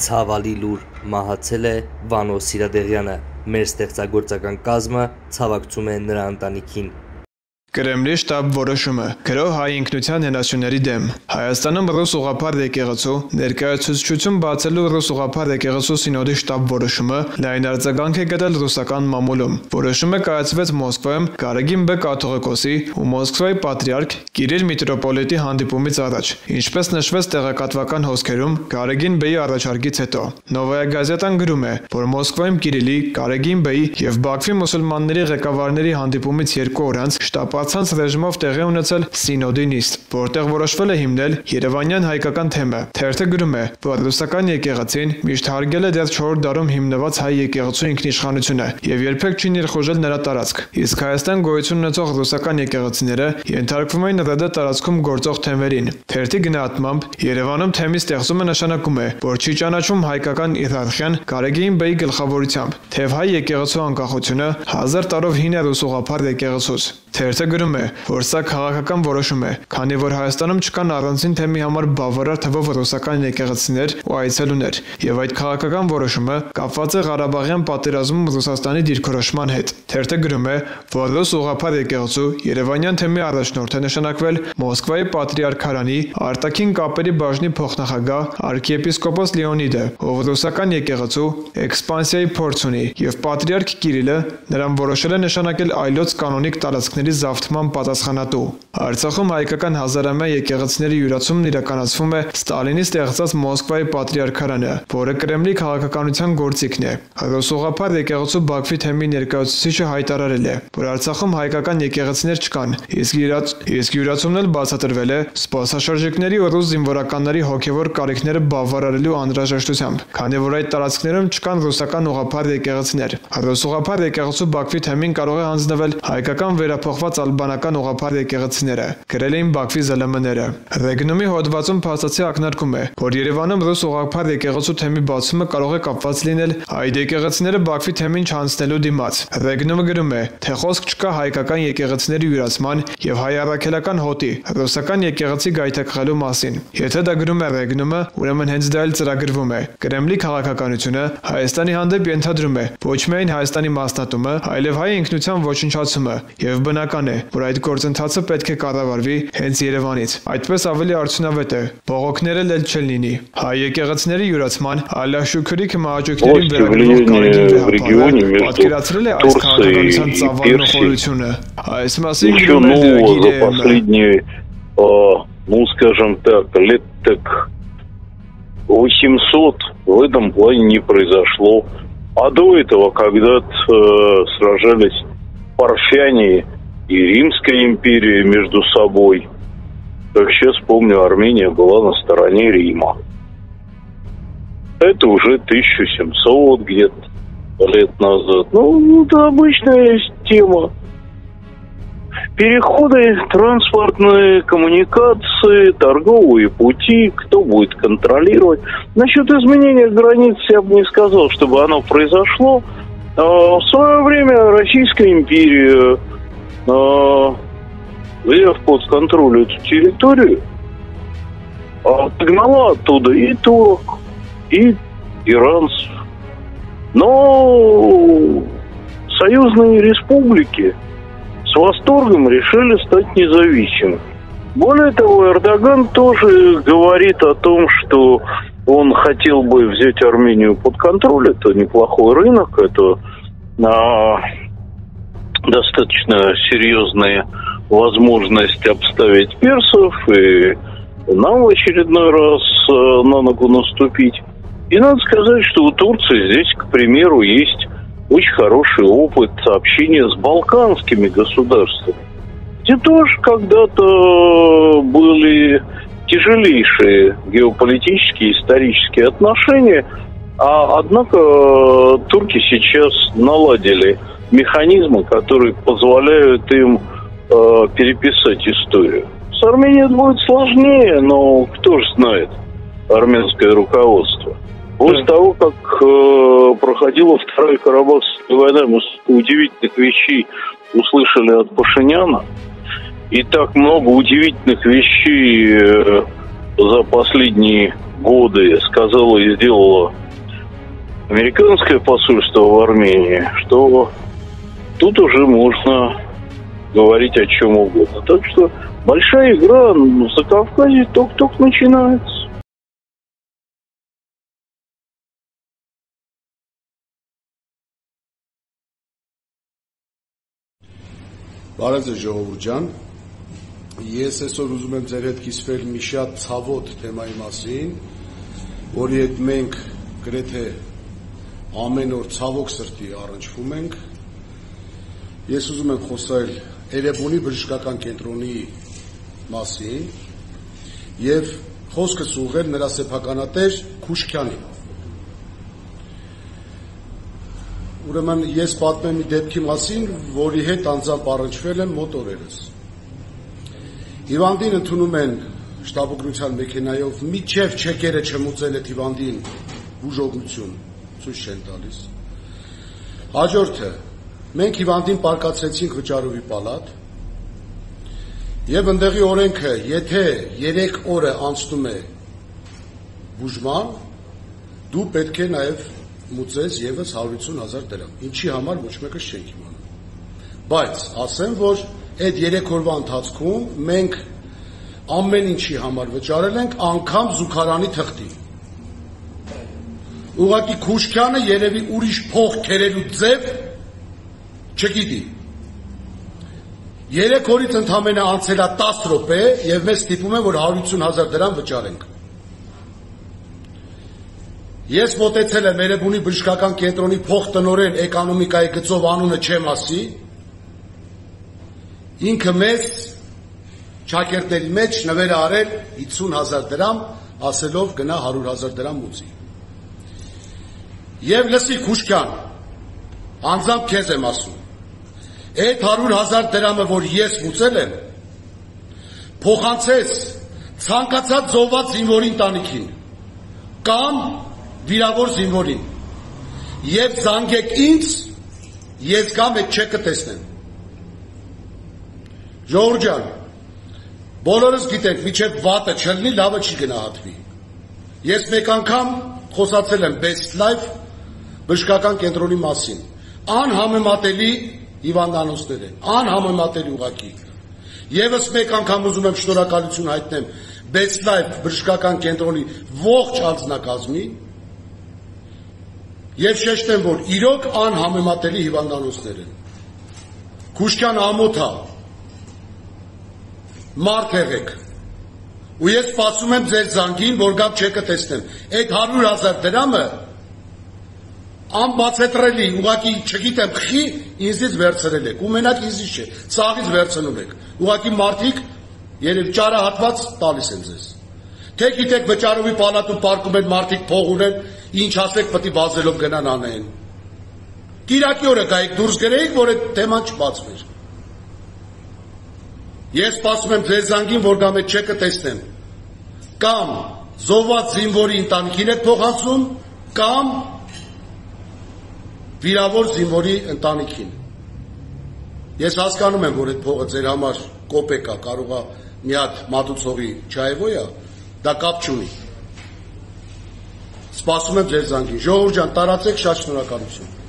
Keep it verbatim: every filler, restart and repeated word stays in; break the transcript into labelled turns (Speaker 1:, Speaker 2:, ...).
Speaker 1: ցավալի լուր մահացել է Վանո Սիրադեղյանը։ Մեր ստեղծագործական կազմը ցավակցում է նրա ընտանիքին։
Speaker 2: Կրեմլի շտաբ որոշումը գրող հայ ինքնության հենասյուների դեմ Հայաստանում ռուս ուղղափառ եկեղեցու ներկայացուցչություն բացելու ռուս ուղղափառ եկեղեցու սինոդի շտաբ որոշումը լայն արձագանք է գտել ռուսական մամուլում։ Որոշումը կայացվեց Մոսկվայում Գարեգին Բ կաթողիկոսի ու Մոսկվայի պատրիարք Կիրիլ Միտրոպոլիտի հանդիպումից առաջ, ինչպես նշվեց տեղեկատվական հոսքերում Գարեգին Բ-ի առաջարկից հետո։ Նովայա գազետան գրում է, որ Մոսկվայում Կիրիլի, Գարեգին Բ-ի եւ Բաքվի մուսուլմանների ղեկավարների հանդիպումից երկու օր անց շտաբ Բացանց ռեժիմով տեղի ունեցել սինոդի նիստ, որտեղ որոշվել է հիմնել երևանյան հայկական թեմը։ Թերթը գրում է, որ ռուսական եկեղեցին միշտ հարգել է դեռ չորրորդ դարում հիմնված հայ եկեղեցու ինքնիշխանությունը եւ երբեք չի ներխուժել նրա տարածք։ Իսկ Հայաստան գոյություն ունեցող ռուսական եկեղեցիները ենթարկվում էին ՌԴ տարածքում գործող թեմերին։ Թերթի գնահատմամբ Երևանում թեմի ստեղծումը նշանակում է, որ չի ճանաչում հայկական իերարխիան Գարեգին Բ-ի գլխավորությամբ, թեև հայ եկեղեցու անկախությունը հազար տարով հին է ռուս ուղղափառ եկեղեցուց։ Թերթը գրում է, որ սա քաղաքական որոշում է, քանի որ Հայաստանում չկան առանձին թեմի համար բավարար թվով ռուսական եկեղեցիներ ու այցելուներ, եւ այդ քաղաքական որոշումը կապված է Ղարաբաղյան պատերազմում Ռուսաստանի դիրքորոշման հետ։ Թերթը գրում է, որ ռուս ուղղափառ եկեղեցու Երևանյան թեմի առաջնորդ է նշանակվել Մոսկվայի պատրիարքարանի արտաքին կապերի բաժնի փոխնախագահ arczepiskopos Լեոնիդը, ով ռուսական եկեղեցու էքսպանսիայի փորձ ունի, եւ պատրիարք Կիրիլը նրան որոշել է նշանակել այլոց կանոնիկ տարածքների զավթման պատասխանատու։ Արցախում հայկական հազարամյա եկեղեցիների յուրացումն իրականացվում է Ստալինի ստեղծած Մոսկվայի պատրիարքարանը, որը Կրեմլի քաղաքականության գործիքն է։ Ռուս ուղղափառ եկեղեցու Բաքվի թեմի ներկայացուցիչը հայտարարել է, որ Արցախում հայկական եկեղեցիներ չկան, իսկ յուրացումն էլ բացատրվել է սպասաշրջիկների ու ռուս զինվորականների հոգևոր կարիքները բավարարելու անհրաժեշտությամբ, քանի որ այդ տարածքներում չկան ռուսական ուղղափառ եկեղեցիներ։ Ռուս ուղղափառ եկեղեցու Բաքվի թեմին կարող է հանձնվել հայկական վերափոխված ալբանական ուղղափառ եկեղեցիները, գրել էին Բաքվի զլ էմ-ները։ Ռեգնումի հոդվածում փաստացի ակնարկում է, որ Երևանում ռուս ուղղափառ եկեղեցու թեմի բացումը կարող է կապված լինել այդ եկեղեցիները Բաքվի թեմին չանցնելու դիմաց։ Ռեգնումը գրում է, թե խոսք չկա հայկական եկեղեցիների յուրացման եւ հայ առաքելական հոտի ռուսական եկեղեցի գայթակղելու մասին։ Եթե դա գրում է Ռեգնումը, ուրեմն հենց դա էլ ծրագրվում է։ Կրեմլի քաղաքականությունը Հայաստանի հանդեպ ենթադրում է ոչ միայն Հայաստանի մասնատումը, այլև հայ ինքնության ոչնչացումը, եւ բնական է, որ այդ գործընթացը պետք է կառավարվի հենց Երևանից։ Այդպես ավելի արդյունավետ է, բողոքները լել չեն լինի։ Հայ եկեղեցիների յուրացման Ալլահ Շուքրի քմահաճույքներին վերաբերող Գարեգին Բ-ը պատկերացրել է այս քաղաքականության ծավալն ու խորությունը։ Այս մասին գրում է Գիրեյանը։
Speaker 3: Ну, скажем так, лет так восемьсот в этом плане не произошло. А до этого, когда э, сражались парфяне и Римская империя между собой, как сейчас помню, Армения была на стороне Рима. Это уже тысяча семьсот где-то лет назад. Ну, это обычная тема. Переходы, транспортные коммуникации, торговые пути, кто будет контролировать. Насчет изменения границ я бы не сказал, чтобы оно произошло. В свое время Российская империя, взяв под контроль эту территорию, отогнала оттуда и турок, и иранцев. Но союзные республики с восторгом решили стать независимыми. Более того, Эрдоган тоже говорит о том, что он хотел бы взять Армению под контроль. Это неплохой рынок, это а, достаточно серьезная возможность обставить персов и нам в очередной раз а, на ногу наступить. И надо сказать, что у Турции здесь, к примеру, есть очень хороший опыт общения с балканскими государствами, где тоже когда-то были тяжелейшие геополитические, исторические отношения, а однако турки сейчас наладили механизмы, которые позволяют им э, переписать историю. С Арменией это будет сложнее, но кто же знает армянское руководство. После того, как э, проходила Вторая Карабахская война, мы удивительных вещей услышали от Пашиняна. И так много удивительных вещей э, за последние годы сказала и сделала американское посольство в Армении, что тут уже можно говорить о чем угодно. Так что большая игра в Закавказье только-только начинается.
Speaker 4: Բարև ժողովուրդ ջան, ես այսօր ուզում եմ ձեր հետ կիսվել մի շատ ցավոտ թեմայի մասին, որի հետ մենք գրեթե ամեն օր ցավոք սրտի առնչվում ենք։ Ես ուզում եմ խոսել Էրեբունի բժշկական կենտրոնի մասին եւ խոսքս ուղղել նրա սեփականատեր Քուշքյանին։ Ուրեմն ես պատմեմ մի դեպքի մասին, որի հետ անձամբ առնչվել եմ մոտ օրերս։ Հիվանդին ընդունում են շտաբօգնության մեքենայով, միջև չեկերը չմուծել այդ հիվանդին բուժօգնություն ցույց չեն տալիս։ Հաջորդը մենք հիվանդին պարկացրեցինք վճարովի պալատ եւ ընդեղի օրենքը, եթե երեք օրը անցնում է բուժման, դու պետք է նաեւ մուծես եւս հարյուր ութսուն հազար դրամ, ինչի համար ոչ մեկս չենք իմանում։ Բայց ասեմ, որ այդ երեք օրվա ընթացքում մենք ամեն ինչի համար վճարել ենք, անգամ զուգարանի թղթի։ Ուղղակի Քուշքյանը երևի ուրիշ փող քերելու ձև չգիտի։ Երեք օրից ընդամենը անցել է տասը րոպե եւ մեզ ստիպում են, որ հարյուր ութսուն հազար դրամ վճարենք։ Ես մոտեցել եմ Էրեբունի բժշկական կենտրոնի փոխտնօրեն էկոնոմիկայի գծով անունը չեմ ասի, ինքը մեզ ճակերտների մեջ նվեր արել հիսուն հազար դրամ, ասելով գնա հարյուր հազար դրամ մուծի։ Եվ լսի Քուշքյան, անձամբ քեզ եմ ասում, այդ հարյուր հազար դրամը, որ ես մուծել եմ, փոխանցես ցանկացած զոհված զինվորի ընտանիքին կամ վիրավոր զինվորին եւ զանգեք ինձ, ես կամ այդ չեկը տեսնեմ։ Ժողովուրդ ջան, բոլորս գիտենք, միջև վատը չլինի, լավը չի գնահատվի։ Ես մեկ անգամ խոսացել եմ Best Life բժշկական կենտրոնի մասին, անհամեմատելի հիվանդանոցներ են, անհամեմատելի ուղղակի։ Եվս մեկ անգամ ուզում եմ շնորհակալություն հայտնեմ Best Life բժշկական կենտրոնի ողջ անձնակազմին եւ շեշտեմ, որ իրոք անհամեմատելի հիվանդանոցներ են։ Քուշքյան ամոթ է, մարդ եղեք, ու ես սպասում եմ ձեր զանգին, որ գամ չեկը տեսնեմ։ Այդ հարյուր հազար դրամը անբացատրելի, ուղղակի չգիտեմ խի ինձից վերցրել եք, ու մենակ ինձից չէ, սաղից վերցնում եք։ Ուղղակի մարդիկ երևի ճարահատված տալիս են ձեզ։ Թե գիտեք վճարովի պալատում պարկում են մարդիկ փող ունեն, ինչ ասեք պետք է վազելով գնան անեն։ Կիրակի օրը գայիք դուրս գրեիք, որ այդ թեման չբացվեր։ Ես սպասում եմ ձեր զանգին, որ գամ այդ չեկը տեսնեմ։ Կամ զոհված զինվորի ընտանիքին եք փոխանցում, կամ վիրավոր զինվորի ընտանիքին։ Ես հասկանում եմ, որ այդ փողը ձեր համար կոպեկ է, կարող է մի հատ մատուցողի չայվոյ է, դա կապ չունի։ Սպասում եմ ձեր զանգին։ Ժողովուրդ ջան, տարածեք, շատ շնորհակալություն։